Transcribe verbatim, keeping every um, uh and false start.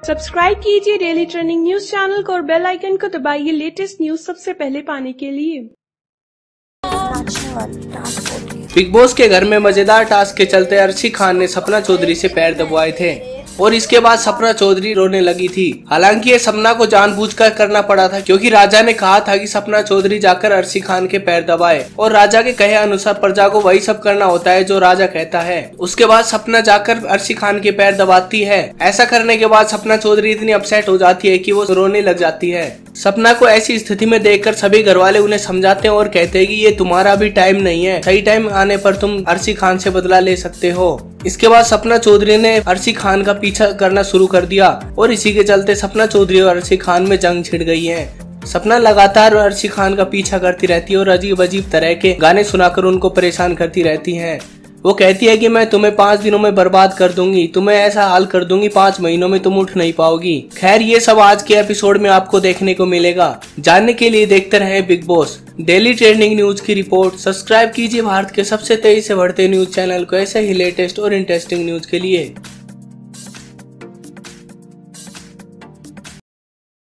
Subscribe कीजिए daily trending news channel को और बेल आइकन को दबाइए लेटेस्ट न्यूज सबसे पहले पाने के लिए। बिग बॉस के घर में मजेदार टास्क के चलते अर्शी खान ने सपना चौधरी से पैर दबवाए थे और इसके बाद सपना चौधरी रोने लगी थी। हालांकि ये सपना को जानबूझकर करना पड़ा था क्योंकि राजा ने कहा था कि सपना चौधरी जाकर अर्शी खान के पैर दबाए और राजा के कहे अनुसार प्रजा को वही सब करना होता है जो राजा कहता है। उसके बाद सपना जाकर अर्शी खान के पैर दबाती है। ऐसा करने के बाद सपना चौधरी इतनी अपसेट हो जाती है कि वो रोने लग जाती है। सपना को ऐसी स्थिति में देखकर सभी घरवाले उन्हें समझाते हैं और कहते हैं कि ये तुम्हारा अभी टाइम नहीं है, सही टाइम आने पर तुम अर्शी खान से बदला ले सकते हो। इसके बाद सपना चौधरी ने अर्शी खान का पीछा करना शुरू कर दिया और इसी के चलते सपना चौधरी और अर्शी खान में जंग छिड़ गई है। सपना लगातार अर्शी खान का पीछा करती रहती है और अजीब अजीब तरह के गाने सुनाकर उनको परेशान करती रहती है। वो कहती है कि मैं तुम्हें पाँच दिनों में बर्बाद कर दूंगी, तुम्हें ऐसा हाल कर दूंगी पाँच महीनों में तुम उठ नहीं पाओगी। खैर ये सब आज के एपिसोड में आपको देखने को मिलेगा। जानने के लिए देखते रहें Bigg Boss daily trending news की रिपोर्ट। सब्सक्राइब कीजिए भारत के सबसे तेजी से बढ़ते न्यूज चैनल को ऐसे ही लेटेस्ट और इंटरेस्टिंग न्यूज के लिए।